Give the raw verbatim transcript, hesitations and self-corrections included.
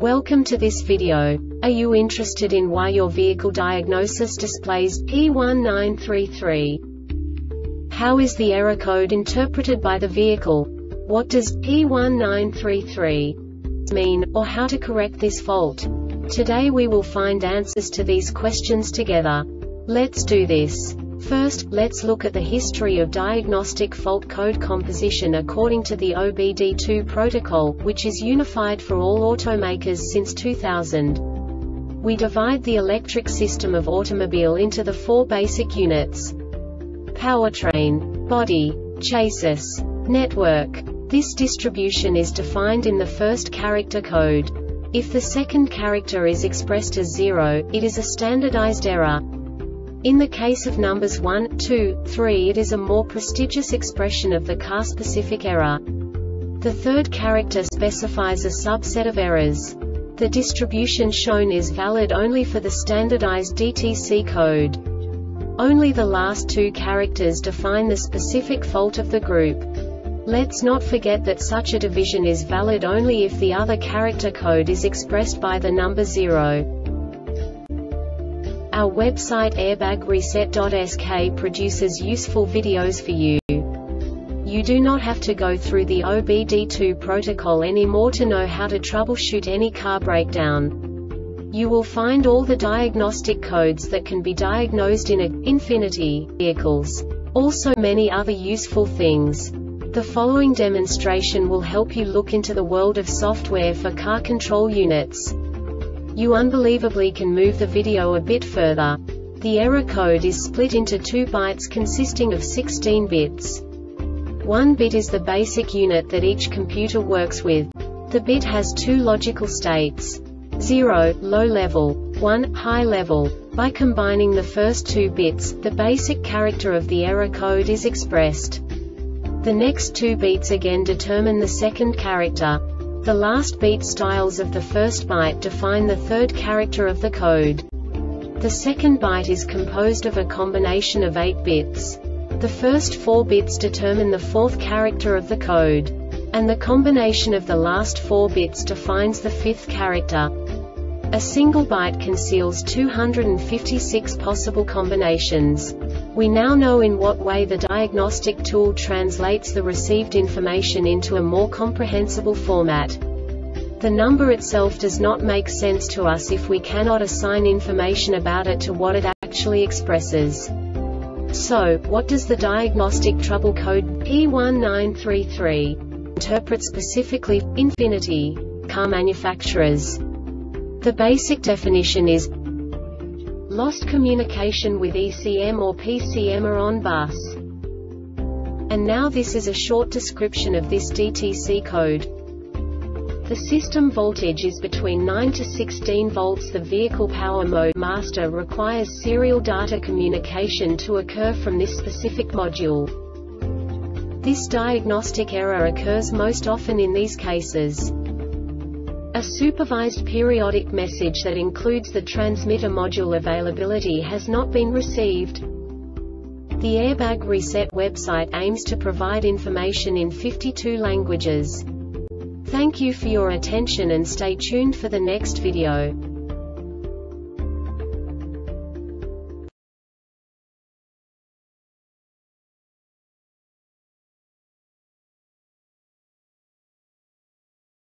Welcome to this video. Are you interested in why your vehicle diagnosis displays P one nine three three? How is the error code interpreted by the vehicle? What does P one nine three three mean, or how to correct this fault? Today we will find answers to these questions together. Let's do this. First, let's look at the history of diagnostic fault code composition according to the O B D two protocol, which is unified for all automakers since two thousand. We divide the electric system of automobile into the four basic units: powertrain, body, chassis, network. This distribution is defined in the first character code. If the second character is expressed as zero, it is a standardized error. In the case of numbers one, two, three, it is a more prestigious expression of the car-specific error. The third character specifies a subset of errors. The distribution shown is valid only for the standardized D T C code. Only the last two characters define the specific fault of the group. Let's not forget that such a division is valid only if the other character code is expressed by the number zero. Our website airbag reset dot S K produces useful videos for you. You do not have to go through the O B D two protocol anymore to know how to troubleshoot any car breakdown. You will find all the diagnostic codes that can be diagnosed in a Infiniti vehicles. Also many other useful things. The following demonstration will help you look into the world of software for car control units. You unbelievably can move the video a bit further. The error code is split into two bytes consisting of sixteen bits. One bit is the basic unit that each computer works with. The bit has two logical states: zero, low level, one, high level. By combining the first two bits, the basic character of the error code is expressed. The next two beats again determine the second character. The last beat styles of the first byte define the third character of the code. The second byte is composed of a combination of eight bits. The first four bits determine the fourth character of the code. And the combination of the last four bits defines the fifth character. A single byte conceals two hundred fifty-six possible combinations. We now know in what way the diagnostic tool translates the received information into a more comprehensible format. The number itself does not make sense to us if we cannot assign information about it to what it actually expresses. So, what does the diagnostic trouble code P one nine three three interpret specifically for Infiniti car manufacturers? The basic definition is lost communication with E C M or P C M or on bus. And now this is a short description of this D T C code. The system voltage is between nine to sixteen volts. The vehicle power mode master requires serial data communication to occur from this specific module. This diagnostic error occurs most often in these cases: a supervised periodic message that includes the transmitter module availability has not been received. The Airbag Reset website aims to provide information in fifty-two languages. Thank you for your attention and stay tuned for the next video.